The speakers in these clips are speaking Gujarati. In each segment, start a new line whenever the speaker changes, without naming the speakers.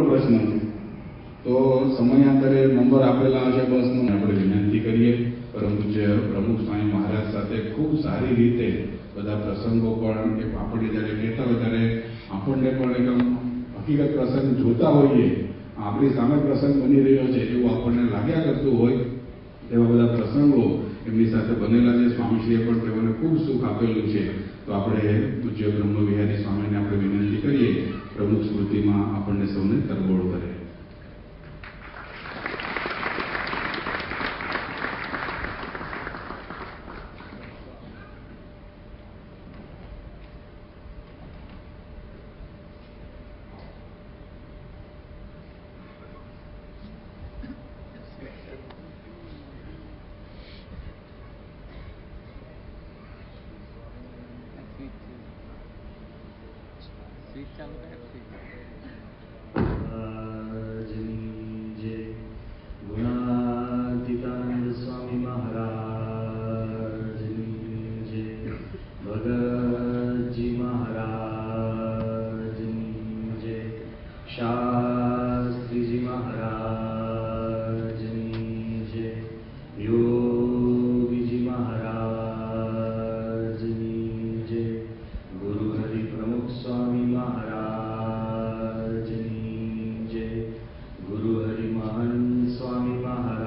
પ્રશ્ન છે. તો સમયાંતરે નંબર આપેલા હશે બસનો, આપણે વિનંતી કરીએ પરમ પૂજ્ય પ્રમુખ સ્વામી મહારાજ સાથે ખૂબ સારી રીતે બધા પ્રસંગો પણ એ આપણે જ્યારે કહેતા હોય ત્યારે આપણને પણ એકદમ હકીકત પ્રસંગ જોતા હોઈએ, આપણી સામે પ્રસંગ બની રહ્યો છે એવું આપણને લાગ્યા કરતું હોય એવા બધા પ્રસંગો એમની સાથે બનેલા છે. સ્વામીશ્રીએ પણ તેઓને ખૂબ સુખ આપેલું છે. તો આપણે પૂજ્ય બ્રહ્મવિહારી સ્વામીને આપણે વિનંતી કરીએ પ્રમુખ સ્મૃતિમાં આપણને સૌને તરબોળ કરે.
ગુણાતીતાનંદ સ્વામી મહારાજની જય, ભગતજી મહારાજની જય, શાસ્ત્રીજી મહારાજની જય, યોગીજી મહારાજની જય, ગુરુ હરિ પ્રમુખ સ્વામી મહારાજની જય, ગુરુ હરિ mahant સ્વામી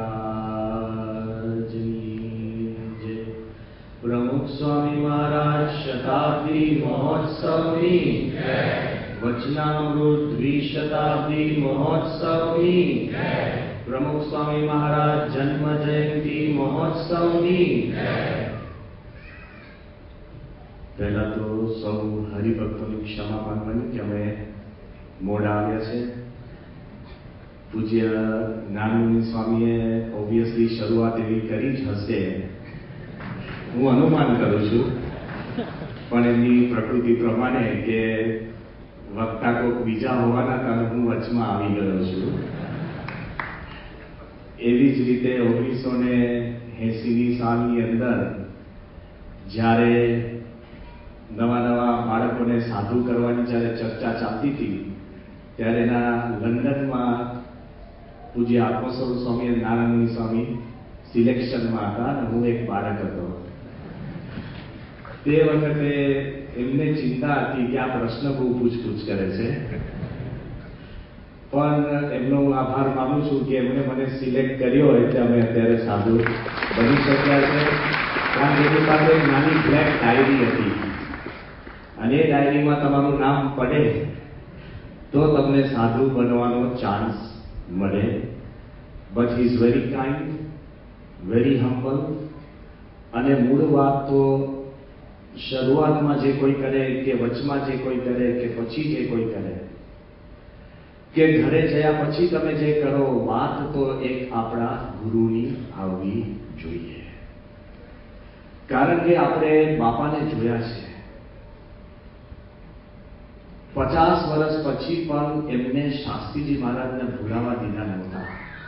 મહારાજની જય, પ્રમુખ સ્વામી મહારાજ શતાબ્દી મહોત્સવની જય, વચનામૃત દ્વિશતાબ્દી મહોત્સવની જય, પ્રમુખ સ્વામી મહારાજ જન્મ જયંતિ મહોત્સવની જય. પહેલા તો સૌ હરિભક્તોની ક્ષમા માંગવાની કે અમે મોડા આવ્યા છે. પૂજ્ય જ્ઞાનમુનિ સ્વામીએ ઓબ્વિયસલી શરૂઆત એવી કરી જ હશે, હું અનુમાન કરું છું, પણ એમની પ્રકૃતિ પ્રમાણે કે વક્તા કોઈક બીજા હોવાના કારણે હું વચમાં આવી ગયો છું. એવી જ રીતે 1980ની સાલની અંદર જ્યારે નવા બાળકોને સાધુ કરવાની જ્યારે ચર્ચા ચાલતી હતી ત્યારે એના લંડનમાં પૂજ્ય આત્મસ્વરૂપ સ્વામી અને નારાયણ સ્વામી સિલેક્શનમાં હતા અને હું એક બાળક હતો. તે વખતે એમને ચિંતા હતી કે આ પ્રશ્ન બહુ પૂછપૂછ કરે છે, પણ એમનો હું આભાર માનું છું કે એમણે મને સિલેક્ટ કર્યો એટલે અમે અત્યારે સાધુ બની શક્યા છે. કારણ કે એની પાસે એક નાની બ્લેક ડાયરી હતી અને એ ડાયરીમાં તમારું નામ પડે તો તમને સાધુ બનવાનો ચાન્સ મળે. But he is very kind, very humble. અને મૂળ વાત તો શરૂઆતમાં જે કોઈ કરે કે વચમાં જે કોઈ કરે કે પછી જે કોઈ કરે કે ઘરે જયા પછી તમે જે કરો, વાત તો એક આપણા ગુરુની આવવી જોઈએ. કારણ કે આપણે બાપાને જોયા છે. 50 વર્ષ પછી પણ એમને શાસ્ત્રીજી મહારાજને ભૂલાવા દીધા નહોતા.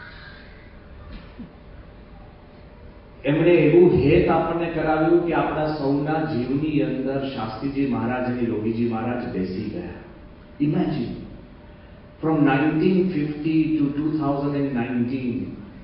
એમણે એવું હેત આપણને કરાવ્યું કે આપણા સૌના જીવની અંદર શાસ્ત્રીજી મહારાજ અને યોગીજી મહારાજ બેસી ગયા. ઇમેજિન, ફ્રોમ 1950 to 2019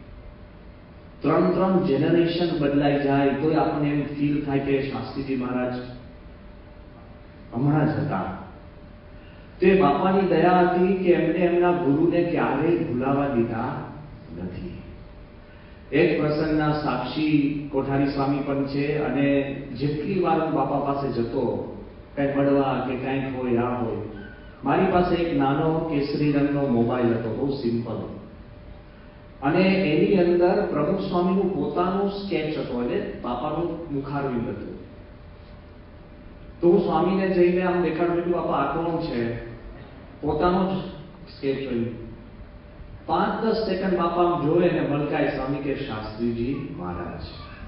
ત્રણ જેનરેશન બદલાઈ જાય તો આપણને એમ ફીલ થાય કે શાસ્ત્રીજી મહારાજ હમણાં જ હતા. તે બાપાની દયા હતી કે એમને એમના ગુરુને ક્યારેય ભૂલાવા દીધા નથી. એક પ્રસંગના સાક્ષી કોઠારી સ્વામી પણ છે અને જેટલી વાર હું બાપા પાસે જતો કંઈ મળવા કે કંઈક હોય આ હોય, મારી પાસે એક નાનો કેસરી રંગનો મોબાઈલ હતો, બહુ સિમ્પલ, અને એની અંદર પ્રમુખ સ્વામીનું પોતાનું સ્કેચ હતો એટલે બાપાનું મુખારવિંદ હતું. તો હું સ્વામીને જઈને આમ દેખાડું, બાપા આ કોણ છે? પોતાનો જ સ્કેચ જોયું. 5-10 સેકન્ડ બાપા આમ જોવે ને મલકાય, સ્વામી કે શાસ્ત્રીજી મહારાજ.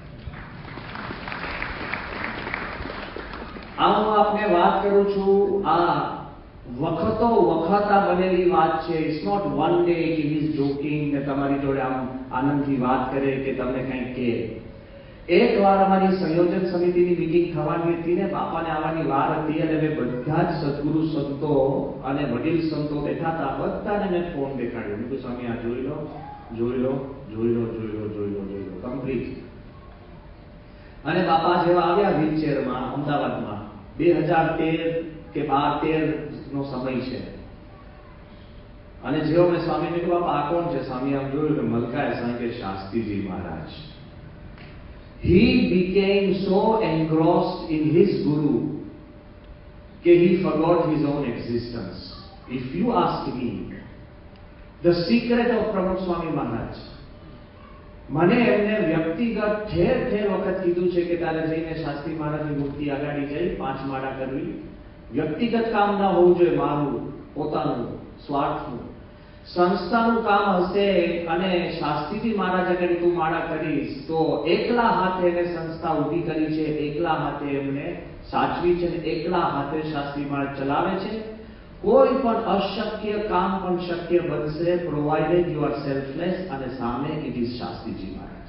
આ હું આપને વાત કરું છું, આ વખતો વખત આ બનેલી વાત છે. ઇટ્સ નોટ વન ડે કે હી ઇઝ જોકિંગ ને તમારી જોડે આમ આનંદથી વાત કરે કે તમને કંઈક કહે. એકવાર અમારી સંયોજન સમિતિની મીટિંગ થવાની હતી ને બાપાને આવવાની વાર હતી અને મેં બધા જ સદગુરુ સંતો અને વડીલ સંતો બેઠા હતા, બધાને મેં ફોન દેખાડ્યો. મેં કીધું સ્વામી આ જોઈ લો, જોઈ લો, જોઈ લો, જોઈ લો, જોઈ લો, જોઈ લો, કમ્પ્લીટ. અને બાપા જેવા આવ્યા વ્હીલચેરમાં અમદાવાદમાં 2013 કે 12-13 નો સમય છે. અને જેવો મેં સ્વામીને કહ્યું બાપા આ કોણ છે? સ્વામી આમ જોયું કે મલકાય સ્વામી કે શાસ્ત્રીજી મહારાજ. He became so engrossed in his guru that he forgot his own existence. If you ask me, the secret of Prumukh Swami Maharaj, મને એમને વ્યક્તિગત ઠેર ઠેર વખત કીધું છે કે તારે જઈને શાસ્ત્રી મહારાજની મૂર્તિ આગાડી જઈ 5 માળા કરવી. વ્યક્તિગત કામ ના હોવું જોઈએ, મારું પોતાનું સ્વાર્થનું. સંસ્થાનું કામ હશે અને શાસ્ત્રીજી મહારાજ અગર તું માળા કરીશ તો એકલા હાથે એને સંસ્થા ઊભી કરી છે, એકલા હાથે એમને સાચવી છે, એકલા હાથે શાસ્ત્રી મહારાજ ચલાવે છે. કોઈ પણ અશક્ય કામ પણ શક્ય બનશે પ્રોવાઇડેડ યુ આર સેલ્ફલેસ, અને સામે ઇટ ઇઝ શાસ્ત્રીજી મહારાજ.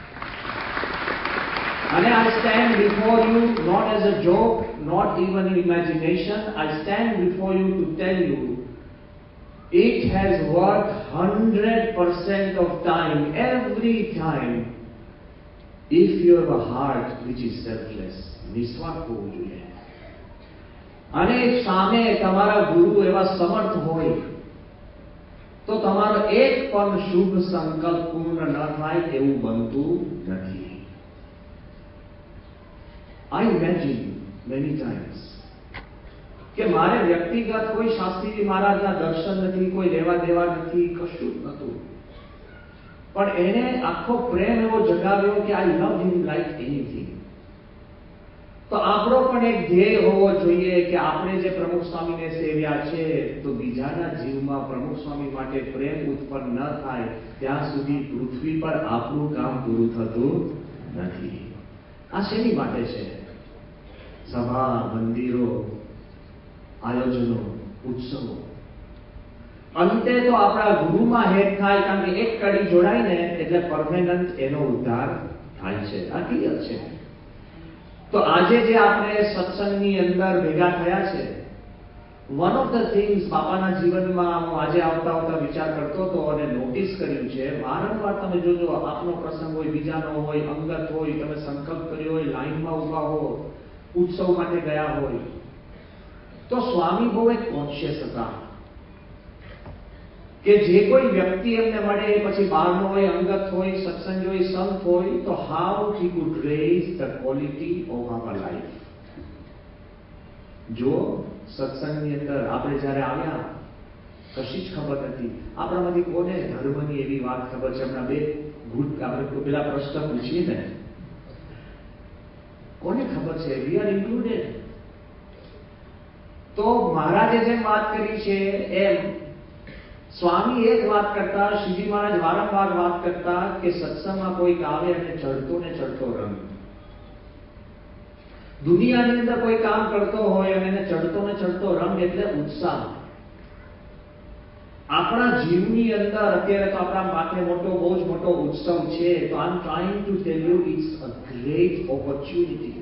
અને I stand before you not as a joke, not even in imagination. I stand before you to tell you it has worked 100% of time, every time, if you have a heart which is selfless. નિસ્વાર્થ હોવું જોઈએ. અને સામે તમારા ગુરુ એવા સમર્થ હોય તો તમારો એક પણ શુભ સંકલ્પ પૂર્ણ ન થાય એવું બનતું નથી. I imagine many times કે મારે વ્યક્તિગત કોઈ શાસ્ત્રીજી મહારાજના દર્શન નથી, કોઈ લેવા દેવા નથી, કશું જ નતું, પણ એને આખો પ્રેમ એવો જગાવ્યો કે આઈ લવ હિમ લાઈક એનીથિંગ. તો આપણો પણ એક ધ્યેય હોવો જોઈએ કે આપણે જે પ્રમુખ સ્વામીને સેવ્યા છે તો બીજાના જીવમાં પ્રમુખ સ્વામી માટે પ્રેમ ઉત્પન્ન ન થાય ત્યાં સુધી પૃથ્વી પર આપણું કામ પૂરું થતું નથી. આ શેની માટે છે? સભા, મંદિરો, આયોજનો, ઉત્સવો. અંતે તો આપણા ગુરુમાં હેત થાય, કારણ કે એક કડી જોડાય ને એટલે પરમેનન્ટ એનો ઉદ્ધાર થાય છે. આ ક્લિયર છે. તો આજે જે આપણે સત્સંગની અંદર ભેગા થયા છે, વન ઓફ ધ થિંગ્સ બાપાના જીવનમાં હું આજે આવતા આવતા વિચાર કરતો હતો અને નોટિસ કર્યું છે, વારંવાર તમે જોજો આપનો પ્રસંગ હોય, બીજાનો હોય, અંગત હોય, તમે સંકલ્પ કર્યો હોય, લાઈનમાં ઊભા હો, ઉત્સવ માટે ગયા હોય, તો સ્વામી બહુ એક કોન્શિયસ હતા કે જે કોઈ વ્યક્તિ એમને મળે, પછી બહારનો હોય, અંગત હોય, સત્સંગ હોય, સંત હોય, તો how he could raise the quality of our life. જો સત્સંગની અંદર આપણે જયારે આવ્યા કશી જ ખબર નથી. આપણામાંથી કોને ધર્મની એવી વાત ખબર છે? હમણાં બે ગુટ આપણે પેલા પ્રશ્ન પૂછીએ ને, કોને ખબર છે? We are included. તો મહારાજે જેમ વાત કરી છે એમ સ્વામી એક વાત કરતા, શ્રીજી મહારાજ વારંવાર વાત કરતા કે સત્સંગમાં કોઈક આવે અને ચડતો ને ચડતો રંગ. દુનિયાની અંદર કોઈ કામ કરતો હોય અને એને ચડતો ને ચડતો રંગ એટલે ઉત્સાહ. આપણા જીવની અંદર અત્યારે તો આપણા માથે મોટો, બહુ જ મોટો ઉત્સવ છે. તો I am trying to tell you it's a great opportunity.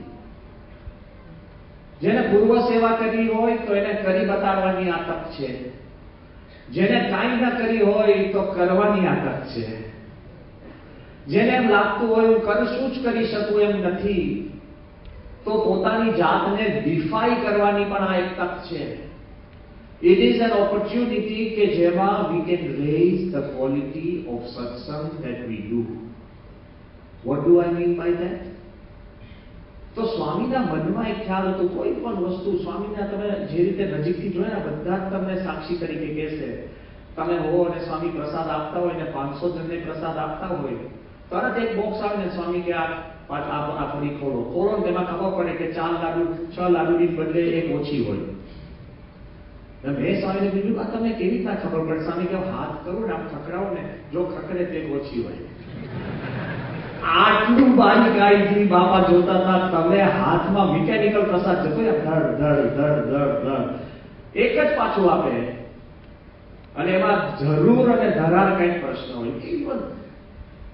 જેને પૂર્વ સેવા કરી હોય તો એને કરી બતાવવાની આ તક છે. જેને કાંઈ ન કરી હોય તો કરવાની આ તક છે. જેને એમ લાગતું હોય હું કરશું જ કરી શકું એમ નથી, તો પોતાની જાતને ડિફાઈ કરવાની પણ આ એક તક છે. It is an opportunity કે જેમાં we can raise the quality of satsang that we do. What do I mean by that? તો સ્વામીના મનમાં એક ખ્યાલ હતો, કોઈ પણ વસ્તુ સ્વામીના તમે જે રીતે નજીકથી જોયા બધા જ તમને સાક્ષી તરીકે કહેશે. તમે હો અને સ્વામી પ્રસાદ આપતા હોય ને 500 જણને પ્રસાદ આપતા હોય, તરત એક બોક્સ આવે ને સ્વામી કે આ ફરી ખોલો ને તેમાં ખબર પડે કે 6 લાડુની બદલે એક ઓછી હોય. મેં સ્વામીને પૂછ્યું આ તમને કેવી રીતના ખબર પડે? સ્વામી કે હાથ કરું ને આમ ખકડાવું ને, જો ખકડે તે ઓછી હોય. આટલું બારીકાઈથી બાપા જોતા હતા. તમે હાથમાં મિકેનિકલ પ્રસાદ જતો ધડ ધડ ધડ ધડ ધડ એક જ પાછું આપે, અને એમાં જરૂર અને ધરાર કઈક પ્રશ્ન હોય. ઇવન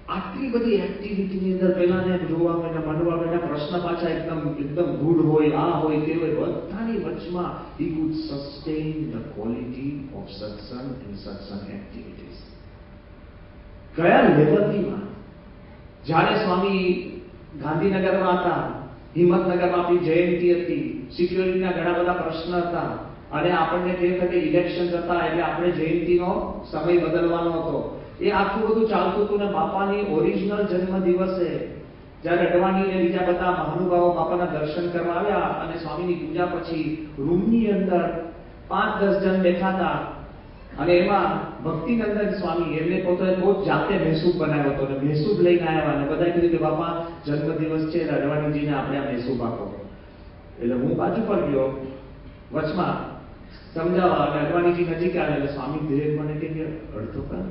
આટલી બધી એક્ટિવિટીની અંદર પહેલાને જોવા માટે મનવા માટે પ્રશ્ન પાછા એકદમ ગુડ હોય, આ હોય, તે હોય, બધાની વચમાં he could sustain the quality of satsang and satsang activities. કયા લેવલની વાત! જ્યારે સ્વામી ગાંધીનગરમાં હતા, હિંમતનગરમાં આપણી જયંતિ હતી, સિક્યોરિટીના ઘણા બધા પ્રશ્ન હતા, અને આપણને તે વખતે ઇલેક્શન હતા, એટલે આપણે જયંતિનો સમય બદલવાનો હતો. એ આખું બધું ચાલતું હતું ને બાપાની ઓરિજિનલ જન્મ દિવસે જ્યારે અડવાણી ને બીજા બધા મહાનુભાવો બાપાના દર્શન કરવા આવ્યા અને સ્વામીની પૂજા પછી રૂમની અંદર 5-10 જણ બેઠા હતા, અને એમાં ભક્તિનંદન સ્વામી એમને પોતે જાતે મહેસૂબ બનાવ્યો હતો, અને મહેસૂબ લઈને આવ્યા અને બધા કીધું કે બાપા જન્મ દિવસ છે, અડવાણીજીને આપણે આ મહેસૂબ આપો. એટલે હું બાજુ પર ગયો વચમાં સમજાવવા, અને અડવાણીજી નજીક આવે એટલે સ્વામી ધીરે મને કે અડધો કર.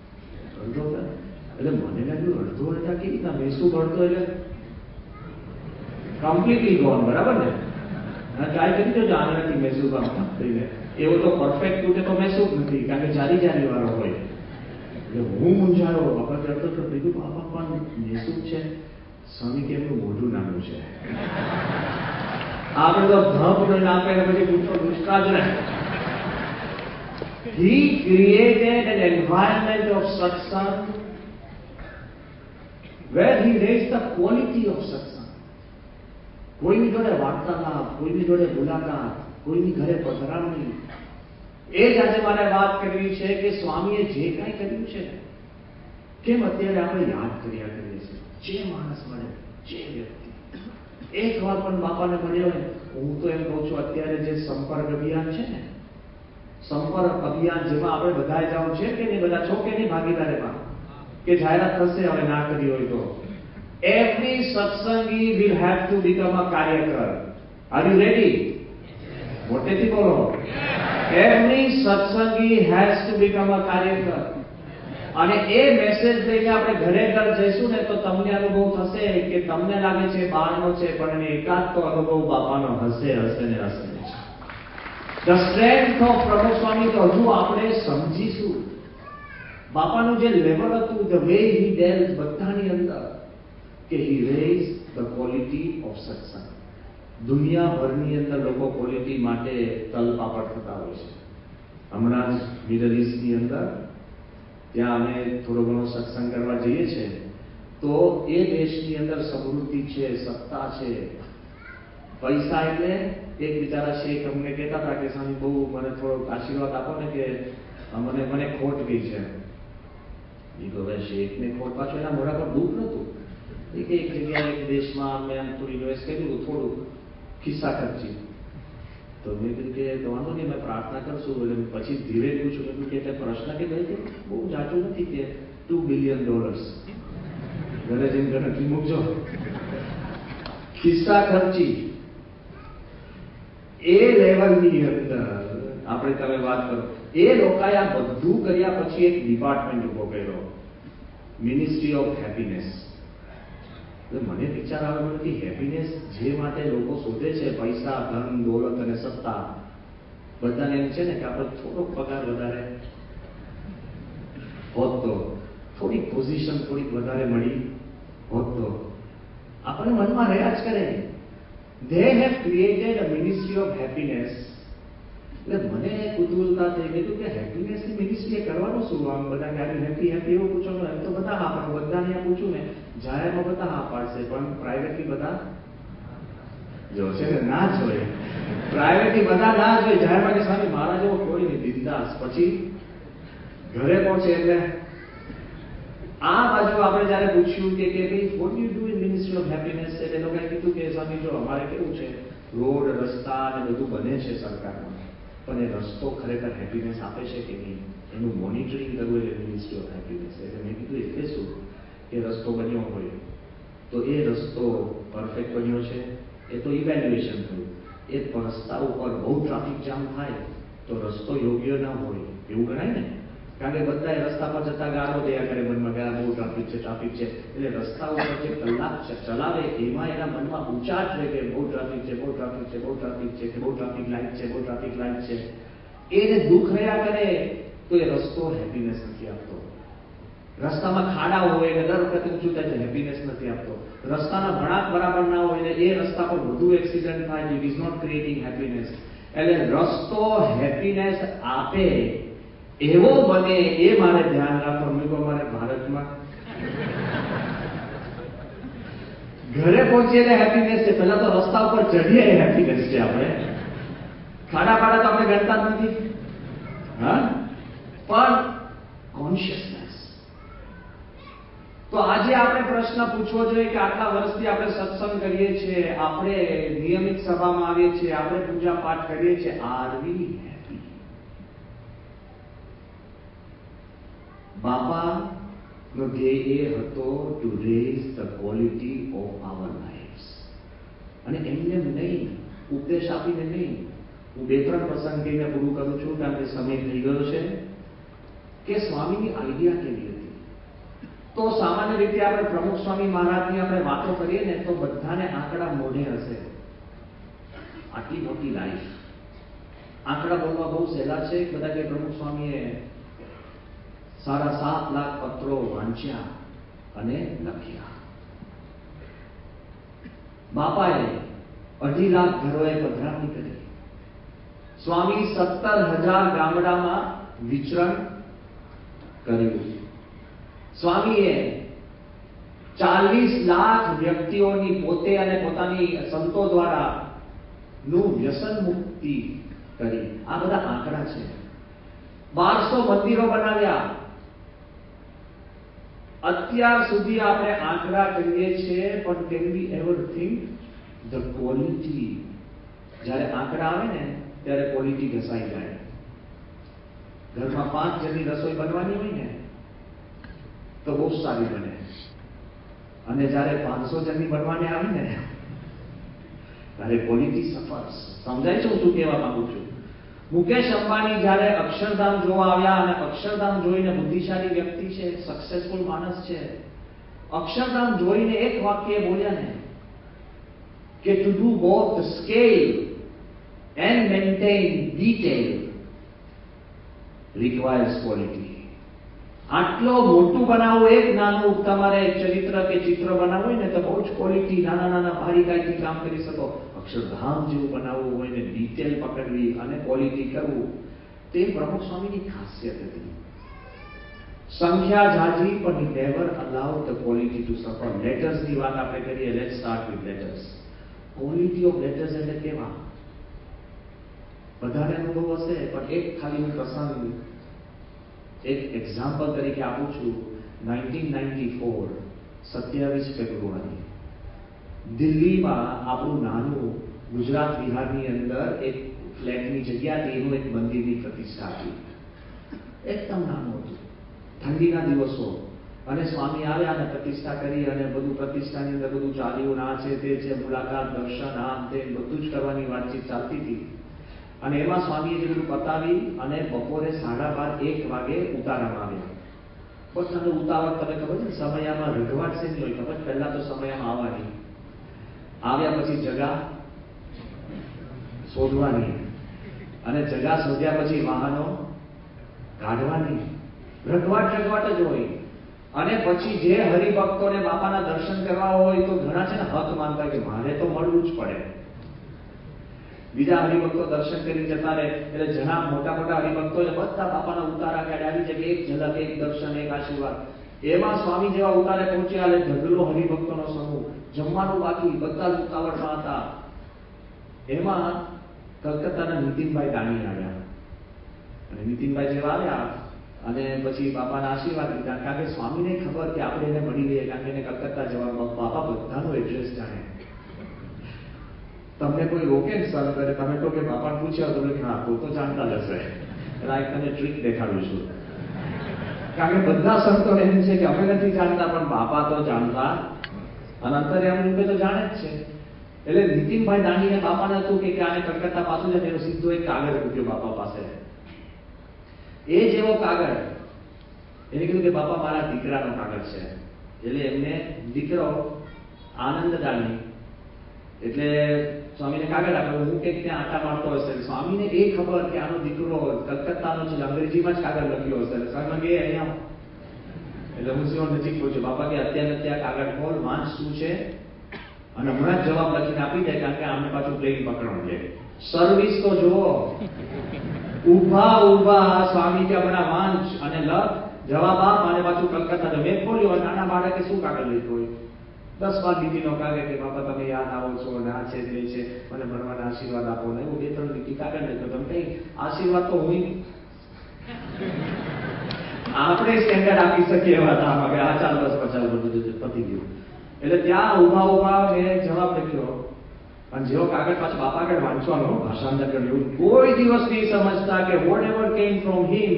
એટલે મને લાગ્યું અડધો હતા કે મહેસૂબ અડધો એટલે કમ્પ્લીટલી ગોન, બરાબર ને? ટ્રાય કરી તો આને નથી મહેસૂબ આપીને, એવો તો પરફેક્ટ તૂટે તો મહેસૂબ નથી, કારણ કે જારી વાળો હોય. એટલે હું મૂંઝાયો, બાપા કરતો તો બીજું બાપા પણ મહેસૂબ છે. સ્વામી કે એમનું મોઢું નાનું છે, આપણે તો ધપ નાખે ને પછી પૂછો દુષ્કા જ ને. He created an environment of satsang where he raised the quality of satsang. કોઈની જોડે વાર્તાલાપ, કોઈની જોડે મુલાકાત, કોઈની ઘરે પધરામણી. એ જ આજે મારે વાત કરવી છે કે સ્વામીએ જે કાંઈ કર્યું છે કેમ અત્યારે આપણે યાદ કર્યા કરીએ છીએ. જે માણસ મળે, જે વ્યક્તિ એક વાર પણ બાપાને મળ્યો ને, હું તો એમ કહું છું અત્યારે જે સંપર્ક અભિયાન છે ને, સંપર્ક અભિયાન જેમાં આપણે બધા જાવ છે કે નહીં, બધા છો કે નહીં ભાગીદારીમાં, કે જાહેરાત થશે હવે ના કરી હોય તો. Every satsangi will have to become a કાર્યકર. Are you ready? મોટેથી બોલો. Every satsangi has to become a કાર્યકર. અને એ મેસેજ લઈને આપણે ઘરે ઘર જઈશું ને તો તમને અનુભવ થશે કે તમને લાગે છે બહારનો છે, પણ એકાદ તો અનુભવ બાપાનો હશે ને હશે. The strength of Prabhu Swami તો હજુ આપણે સમજીશું. બાપાનું જે લેવલ હતું, the way he dealt બધાની અંદર, કે he raised the quality of satsang. દુનિયાભરની અંદર લોકો ક્વોલિટી માટે તલપાપડ થતા હોય છે. હમણાં જ મિડલ ઇસ્ટની અંદર ત્યાં અમે થોડો ઘણો સત્સંગ કરવા જઈએ છીએ, તો એ દેશની અંદર સમૃદ્ધિ છે, સત્તા છે, પૈસા. એટલે એક બિચારા શેખ અમને કહેતા હતા કે સ્વામી બહુ મને થોડો આશીર્વાદ આપો ને કે મને ખોટ ગઈ છે. એ તો હવે શેખને ખોટ, પાછું એના મોઢા પર દુઃખ નહોતું. એક જગ્યાએ એક દેશમાં અમે આમ થોડી ઇન્વેસ્ટ કર્યું, થોડું ખિસ્સા ખર્ચી. તો મેં કીધું કે વાંધો નહીં, અમે પ્રાર્થના કરશું. એટલે પછી ધીરે પૂછ્યું કે પ્રશ્ન કે ભાઈ બહુ જાચું નથી કે $2 બિલિયન. ઘરે જઈને ગણતરી મૂકજો. ખિસ્સા ખર્ચી એ લેવલની અંદર આપણે તમે વાત કરો. એ લોકોએ આ બધું કર્યા પછી એક ડિપાર્ટમેન્ટ ઉભો કર્યો, મિનિસ્ટ્રી ઓફ હેપીનેસ. મને વિચાર આવ્યો કે હેપીનેસ જે માટે લોકો શોધે છે, પૈસા, ધન, દોલત અને સત્તા, બધાને એમ છે ને કે આપણે થોડોક પગાર વધારે હોત તો, થોડીક પોઝિશન થોડીક વધારે મળી હોત તો, આપણે મનમાં રહ્યા જ કરે. They have created a ministry of happiness. એટલે મને કુતૂહલતા થઈ ગઈ કે હેપીનેસની મિનિસ્ટ્રી કરવાનું શું? આમ બધા ક્યારે હેપી એવું પૂછો ને, એમ તો બધા હા પાડે. બધાને પૂછું ને, જાહેરમાં બધા હા પાડશે, પણ પ્રાઇવેટલી બધા જોશે ને ના જોઈએ. પ્રાઇવેટલી બધા ના જોઈએ, જાહેરમાં કે સ્વામી મારા જેવો કોઈ નહીં, બિંદાસ. પછી ઘરે પહોંચે એટલે આ બાજુ આપણે જયારે પૂછ્યું કે ભાઈ what you do in ministry of happiness, એટલે લોકોએ કીધું કે સ્વામી જો અમારે કેવું છે, રોડ, રસ્તા ને બધું બને છે સરકારમાં, પણ એ રસ્તો ખરેખર હેપીનેસ આપે છે કે નહીં એનું મોનિટરિંગ કરવું એટલે મિનિસ્ટ્રી ઓફ હેપીનેસ. એટલે મેં કીધું એટલે શું કે રસ્તો બન્યો હોય તો એ રસ્તો પરફેક્ટ બન્યો છે, એ તો ઇવેલ્યુએશન થયું. એ રસ્તા ઉપર બહુ ટ્રાફિક જામ થાય તો રસ્તો યોગ્ય ના હોય એવું ગણાય ને, કારણ કે બધા રસ્તા પર જતા ગાળો દયા કરે મનમાં કે બહુ ટ્રાફિક છે. એટલે રસ્તા ઉપર જે કલાક ચલાવે એમાં એના મનમાં ઉચાટ રહે કે બહુ ટ્રાફિક છે, બહુ ટ્રાફિક છે, બહુ ટ્રાફિક છે, બહુ ટ્રાફિક લાઈટ છે, બહુ ટ્રાફિક લાઈટ છે. એને દુઃખ રહ્યા કરે તો એ રસ્તો હેપીનેસ નથી આપતો. રસ્તામાં ખાડા હોય ને દર વખતે ઊંચું થાય છે, હેપીનેસ નથી આપતો. રસ્તાના વળાંક બરાબર ના હોય ને એ રસ્તા પર વધુ એક્સિડન્ટ થાય, it is not creating happiness. એટલે રસ્તો હેપીનેસ આપે એવો બને એ મારે ધ્યાન રાખવાનું. મારે ભારતમાં ઘરે પહોંચીએ હેપીનેસ છે, પહેલા તો રસ્તા ઉપર ચડીએ હેપીનેસ છે. આપણે ખાડા પાડા તો આપણે ગણતા જ નથી, હા, પણ કોન્શિયસનેસ. તો આજે આપણે પ્રશ્ન પૂછવો જોઈએ કે આટલા વર્ષથી આપણે સત્સંગ કરીએ છીએ, આપણે નિયમિત સભામાં આવીએ છીએ, આપણે પૂજા પાઠ કરીએ છીએ, આર વી હેપી? બાપાનો ધ્યેય એ હતો to raise the quality of our lives. અને એમને નહીં, ઉપદેશ આપીને નહીં. હું 2-3 પ્રસંગ કહીને પૂરું કરું છું, કારણ કે સમય થઈ ગયો છે. કે સ્વામીની આઈડિયા કેવી હતી? તો સામાન્ય રીતે આપણે પ્રમુખ સ્વામી મહારાજની આપણે વાતો કરીએ ને તો બધાને આંકડા મોઢે હશે. આટલી મોટી લાઈફ, આંકડા બોલવા બહુ સહેલા છે. બધા કે પ્રમુખ સ્વામીએ 7.5 લાખ પત્રો વાંચ્યા અને લખ્યા. બાપાએ 2.5 લાખ ઘરોએ પધરામણી કરી. સ્વામી 17,000 ગામડામાં વિચરણ કર્યું. સ્વામીએ 40 લાખ વ્યક્તિઓની પોતે અને પોતાની સંતો દ્વારા નું વ્યસન મુક્તિ કરી. આ બધા આંકડા છે. 1200 મંદિરો બનાવ્યા. અત્યાર સુધી આપણે આંકડા કરીએ છીએ, પણ can we ever think the quality? જ્યારે આંકડા આવે ને ત્યારે ક્વોલિટી ઘસાઈ જાય. ઘરમાં 5 જણની રસોઈ બનવાની હોય ને તો બહુ સારી બને, અને જ્યારે 500 જણની બનવાની આવે ને ત્યારે ક્વોલિટી સફર્સ. સમજાય છે હું શું કહેવા માંગુ છું? મુકેશ અંબાણી જ્યારે અક્ષરધામ જોવા આવ્યા, અને અક્ષરધામ જોઈને બુદ્ધિશાળી વ્યક્તિ છે, સક્સેસફુલ માણસ છે, અક્ષરધામ જોઈને એક વાક્ય બોલ્યા ને કે to do both the scale and maintain detail requires quality. આટલો મોટું બનાવવું એક નાનું તમારે ચરિત્ર કે ચિત્ર બનાવવું હોય ને તો બહુ જ ક્વોલિટી, નાના નાના બારીકાઈથી કામ કરી શકો. અક્ષરધામ જેવું બનાવવું હોય ને ડિટેલ પકડવી અને ક્વોલિટી કરવું, તે પ્રમુખ સ્વામીની ખાસિયત હતી. સંખ્યા જાજી પણ he never allowed the quality to suffer. લેટર્સની વાત આપણે કરીએ, let's start with letters. Quality of letters એટલે કેવા? બધાને અનુભવ હશે, પણ એક ખાલી હું પ્રસંગ એક એક્ઝામ્પલ તરીકે આપું છું. 1994 27 ફેબ્રુઆરી દિલ્હીમાં આપણું નાનું ગુજરાત વિહારની અંદર એક ફ્લેટની જગ્યા હતી, એનું એક મંદિરની પ્રતિષ્ઠા હતી. એકદમ નાનું હતું, ઠંડીના દિવસો, અને સ્વામી આવ્યા અને પ્રતિષ્ઠા કરી, અને બધું પ્રતિષ્ઠાની અંદર બધું ચાલ્યું, આ છે તે છે, મુલાકાત, દર્શન, આમ તે બધું જ કરવાની વાતચીત ચાલતી હતી. અને એમાં સ્વામીએ જે બધું પતાવી અને બપોરે 12:30-1 વાગે ઉતારામાં આવ્યા. બસ અને ઉતાવળ, તમે ખબર છે સમયામાં રઘવાટ છે નહીં હોય, ખબર? પહેલા તો સમયામાં આવવાની, આવ્યા પછી જગા શોધવાની, અને જગા શોધ્યા પછી વાહનો કાઢવાની. રઘવાટ જ હોય. અને પછી જે હરિભક્તોને બાપાના દર્શન કરવા હોય તો ઘણા છે ને હક માનતા કે મારે તો મળવું જ પડે. બીજા હરિભક્તો દર્શન કરી જતા રહે, એટલે ઘણા મોટા મોટા હરિભક્તો બધા બાપાના ઉતારા કાઢ્યા, આવી છે કે એક ઝલક, એક દર્શન, એક આશીર્વાદ. એમાં સ્વામી જેવા ઉતારે પહોંચ્યા, એટલે ઢગલો હરિભક્તોનો સમૂહ, જમવાનું બાકી, બધા જ ઉતાવળમાં હતા. એમાં કલકત્તાના નીતિનભાઈ દાણી આવ્યા, અને નીતિનભાઈ જેવા આવ્યા અને પછી બાપાના આશીર્વાદ લીધા. કારણ કે સ્વામીને ખબર કે આપણે એને મળી લઈએ, કારણ કે એને કલકત્તા જવાનું, બાપા બધાનો એડ્રેસ જાણે. તમને કોઈ રોકે ને સર કરે, તમે તો કે બાપાને પૂછ્યા તો કે હા તો જાણતા જ હશે. એટલે આ તમને ટ્રીક દેખાડું છું, કારણ કે બધા સંતોને એમ છે કે અમે નથી જાણતા, પણ બાપા તો જાણતા, અને અંતર્યામી રૂપે તો જાણે જ છે. એટલે નીતિનભાઈ દાંડીને બાપાને હતું કે આને કલકત્તા પાછું જાય, એનો સીધો એક કાગળ મૂક્યો બાપા પાસે. એ જેવો કાગળ, એને કીધું કે બાપા મારા દીકરાનો કાગળ છે. એટલે એમને દીકરો આનંદ દાંડી, એટલે સ્વામીને કાગળ આપ્યો. હું કંઈક ત્યાં આટા મારતો હશે, સ્વામીને એ ખબર કે આનો દીકરો કલકત્તાનો છે, અંગ્રેજીમાં જ કાગળ લખ્યો હશે. સ્વામી કે અહીંયા એટલે હું સીધો નજીક પહોંચ્યો. બાપા કે અત્યારે કાગળ ખોલ, વાંચ શું છે, અને હમણાં જ જવાબ લખીને આપી દે, કારણ કે આમને પાછું પ્લેન પકડવાનું છે. સર્વિસ તો જુઓ, ઉભા સ્વામી કે હમણાં વાંચ અને લખ, જવાબ આપ, અને પાછું કલકત્તા. મેં ખોલ્યો, નાના બાળકે શું કાગળ લીધું હોય, 10-12 લીટીનો કાગળ કે બાપા તમે યાદ આવો છો ને આ છે તે છે, મને ભણવાના આશીર્વાદ આપો ને એવું 2-3 લીટી કાગળ લીધો. તમે કઈ આશીર્વાદ તો હું આપણે સ્ટેન્ડર્ડ આપી શકીએ એવા હતા કે આ ચાલ બસ બધું પતી ગયું. એટલે ત્યાં ઉભા મેં જવાબ લખ્યો, અને જેવો કાગળ પાછો બાપા આગળ વાંચવાનો ભાષાંતર કર્યું. કોઈ દિવસ નહીં સમજતા કે whatever came from him.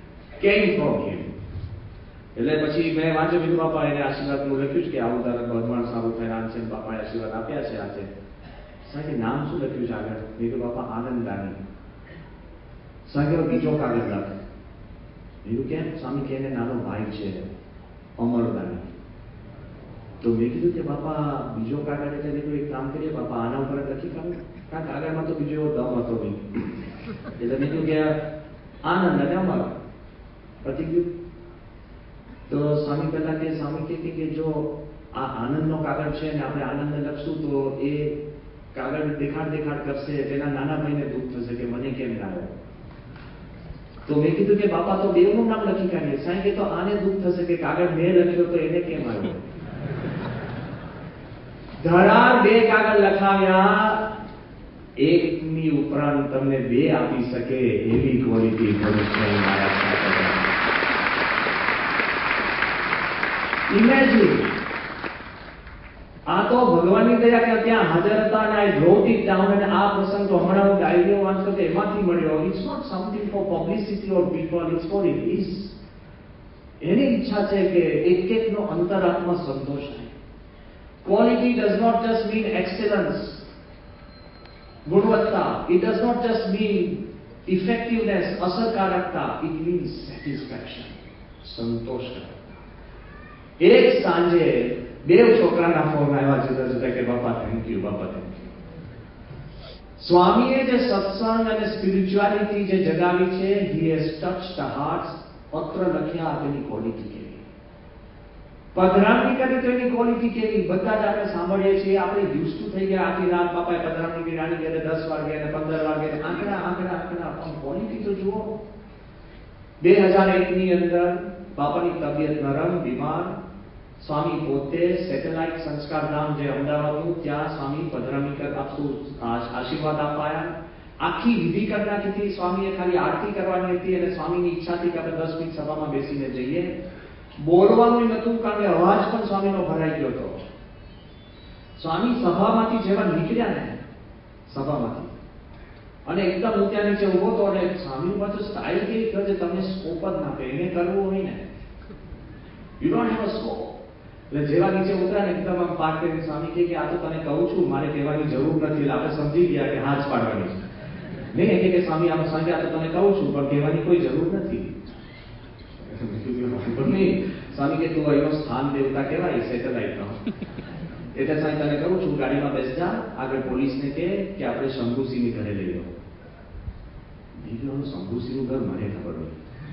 એટલે પછી મેં વાંચ્યું, બીજું બાપા એને આશીર્વાદનું લખ્યું છે કે આવું તારે બધમાણ સારું થાય, આમ છે, બાપાએ આશીર્વાદ આપ્યા છે આજે. સાહેબ નામ શું લખ્યું છે આગળ? મેં કહ્યું બાપા આનંદાની. સાહેબ બીજો કાગળ લખ. બીજું કેમ? સ્વામી કે એને નાનો ભાઈ છે અમરદાની. તો મેં કીધું કે બાપા બીજો કાગળ એટલે એક કામ કરીએ બાપા, આના ઉપર લખી કાઢું, કારણ કે કાગળમાં તો બીજો એવો દમ હતો નહીં. એટલે મેં કીધું કે આનંદ અને અમર પતી ગયું. તો સ્વામી પહેલા કે સ્વામી કે જો આ આનંદનો કાગળ છે ને આપણે આનંદને લખશું તો એ કાગળ દેખાડ કરશે, તેના નાના ભાઈને દુઃખ થશે કે મને કેમ ના આવ્યો. તો મેં કીધું કે બાપા તો બેવનું નામ લખી કાઢીએ. સાંઈ કે તો આને દુઃખ થશે કે કાગળ મેં લખ્યો તો એને કેમ આવ્યો. ધરાર 2 કાગળ લખાવ્યા, એકની ઉપરાંત તમને 2 આપી શકે એવી ક્વોલિટી પુરુષોત્તમ મહારાજ સાથે. ઇમેજિન, આ તો ભગવાનની દયા કે ત્યાં હાજર હતા અને આઈ રોટ ઇટ ડાઉન, અને આ પ્રસંગ તો હમણાં હું ડાયરીઓ વાંચતો તો એમાંથી મળ્યો. It's not something for publicity or people, it's for is. એની ઈચ્છા છે કે એક-એકનો અંતરાત્મા સંતોષ થાય. Quality does not just mean excellence, ગુણવત્તા. It does not just mean effectiveness, અસરકારકતા. It means satisfaction, સંતોષ. એક સાંજે 2 છોકરાના ફોન આવ્યા જુદા કે Bapa thank you, Bapa thank you. સ્વામીએ જે સત્સંગ અને સ્પિરિચ્યુઆલિટી જે જગાવી છે, he has touched the hearts. પત્ર લખ્યા તેની ક્વોલિટી કેવી, પધરામણી કરી તો એની ક્વોલિટી કેવી, બધા જ આપણે સાંભળીએ છીએ. આપણે યુઝ ટુ થઈ ગયા, આખી રાત બાપાએ પધરામણી કરી, રાણી ઘરે 10 વાર ગયા, 15 વાર ગયા, આંકડા. પણ ક્વોલિટી તો જુઓ. 2001 ની અંદર બાપાની તબિયત નરમ, બીમાર. સ્વામી પોતે સેટેલાઇટ સંસ્કાર ધામ જે અમદાવાદનું, ત્યાં સ્વામી પધરામણી આપશું, આશીર્વાદ અપાયા. આખી વિધિ કરી નાખી હતી. સ્વામીએ ખાલી આરતી કરવાની હતી અને સ્વામીની ઈચ્છાથી કે આપણે 10 મિનિટ સભામાં બેસીને જઈએ. બોલવાનું નતું, કારણ કે અવાજ પણ સ્વામીનો ભરાઈ ગયો હતો. સ્વામી સભામાંથી જેવા નીકળ્યા ને, સભામાંથી, અને એકદમ હું ત્યાં નીચે ઉભો હતો, અને સ્વામીની પાછું સ્ટાઇલ કેવી કરે, તમને સ્કોપ જ ના આપે. એને કરવું હોય ને, you don't have a scope. એટલે જેવા નીચે ઉતર્યા ને એકદમ આમ પાઠ કરીને સ્વામી કે આ તો તને કહું છું, મારે કહેવાની જરૂર નથી. એટલે આપણે સમજી ગયા કે હાથ પાડવાની છે. નહીં કે સ્વામી આમ સ્વામી આ તો તને કહું છું પણ કહેવાની કોઈ જરૂર નથી. સ્વામી કે તું એનો સ્થાન દેવતા કહેવાય સેટેલાઇટનો. એટલે સ્વામી તને કહું છું ગાડીમાં બેસ જા, આગળ પોલીસને કે આપણે શંભુસિંહની ઘરે લઈ લો. બીજું શંભુસિંહનું ઘર મને ખબર હોય.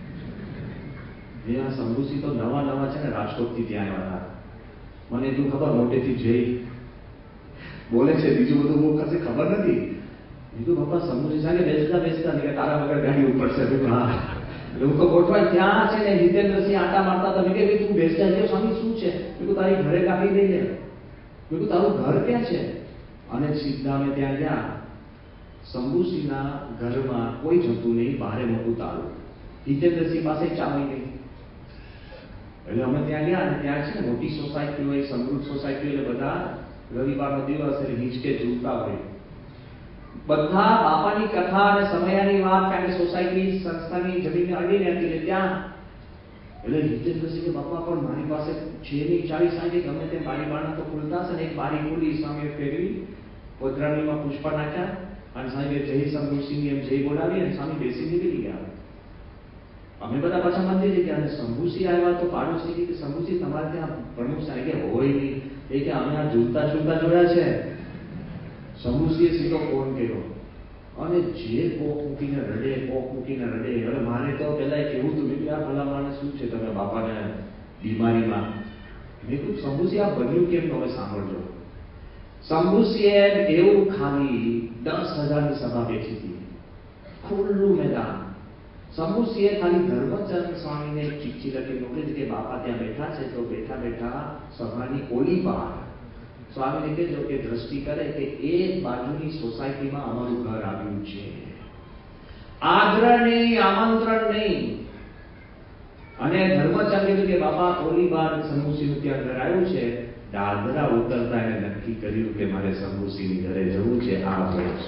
આ શંભુસિંહ તો નવા છે ને, રાજકોટથી ત્યાં આવ્યા હતા. મને એટલું ખબર મોટેથી જઈ બોલે છે, બીજું બધું બહુ કશે ખબર નથી. બીજું બાપા શંભુસિંહ સાહેબ બેસતા નહીં કે તારા વગર ગાડી ઉપર છે. હા લોકો ગોઠવાય ત્યાં છે ને, જીતેન્દ્રસિંહ આટા મારતા હતા. મેં કે તું બેસતા ગયો સ્વામી શું છે? મેં તારી ઘરે ગાડી લઈ લે. મેં તારું ઘર ક્યાં છે? અને સીધા અમે ત્યાં ગયા. શંભુસિંહના ઘરમાં કોઈ જતું નહીં, બહારે મોટું તાળું. જીતેન્દ્રસિંહ પાસે ચાવી નહીં. એટલે અમે ત્યાં ગયા અને ત્યાં છે ને મોટી સોસાયટી હોય, સમૃદ્ધ સોસાયટી, એટલે બધા રવિવારનો દિવસ એટલે હિંચકે ઝૂલતા હોય. બધા બાપાની કથા અને સમયાની વાત, કારણ કે સોસાયટી સંસ્થાની જમીન અડીને હતી એટલે ત્યાં. એટલે જીતેન્દ્રસિંહ બાપા પણ મારી પાસે છે નહીં, 40-60 ગમે તે બારી બારણા તો ખુલતા હશે ને. એક બારી ખુલી, સ્વામીએ ફેરવી, પોતરાણીમાં પુષ્પ નાખ્યા અને સાહેબે જય શંભુસિંહ એમ જય બોલાવી અને સ્વામી બેસી નીકળી ગયા. અમે બધા પાછા મંદિરે ગયા અને શંભુસિંહ આવ્યા તો પાડોશી કે શંભુસિંહ તમારે ત્યાં પ્રમુખ સાહેબ કે હોય નહીં. એ કે અમે આ ઝૂલતા જોયા છે. શંભુસિંહે સીધો ફોન કર્યો અને જે કોક મૂકીને રડે. હવે મારે તો પેલા કેવું હતું કે આ ભલા માણસ શું છે, તમે બાપાને બીમારીમાં. મેં કીધું શંભુસી આ બન્યું કેમ તમે સાંભળજો. શંભુસીએ એવું ખાલી 10,000ની સભા બેઠી હતી, ખુલ્લું મેદાન. શંભુસીએ ખાલી ધર્મચંદ સ્વામીને એક ચિઠ્ઠી લખી મોકલી કે બાપા ત્યાં બેઠા છે, તો બેઠા બેઠા સભાની ઓલી બહાર સ્વામીને કહેજો કે દ્રષ્ટિ કરે કે એક બાજુની સોસાયટીમાં અમારું ઘર આવ્યું છે. આગ્રહ નહીં, આમંત્રણ નહીં. અને ધર્મચંદ કીધું કે બાપા ઓલી બાર શંભુસીનું ત્યાં ઘર આવ્યું છે. દાદરા ઉતરતા એને નક્કી કર્યું કે મારે શંભુસીની ઘરે જવું છે. આ હોય છે.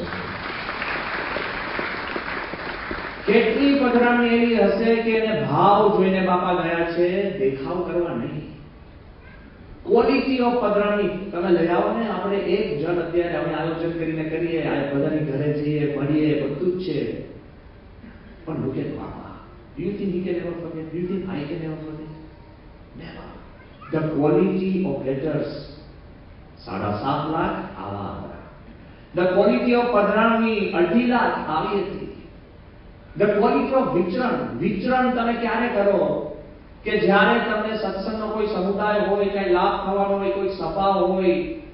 કેટલી પધરામણી એવી હશે કે એને ભાવ જોઈને બાપા ગયા છે, દેખાવ કરવા નહીં. ક્વોલિટી ઓફ પધરામણી તમે લઈ આવો ને. આપણે એક જણ અત્યારે અમે આયોજન કરીને કરીએ, આ બધાની ઘરે જઈએ, મળીએ, બધું જ છે. પણ look at બાપા. Do you think he can ever forget? Do you think I can ever forget? Never. The quality of letters 7.5 lakh આવા હતા. The quality of પધરામણી 2.5 લાખ આવી હતી. The quality of વિચરણ તમે ક્યારે કરો કે જ્યારે તમને સત્સંગનો કોઈ સમુદાય હોય, કઈ લાભ થવાનો હોય, કોઈ સભા હોય.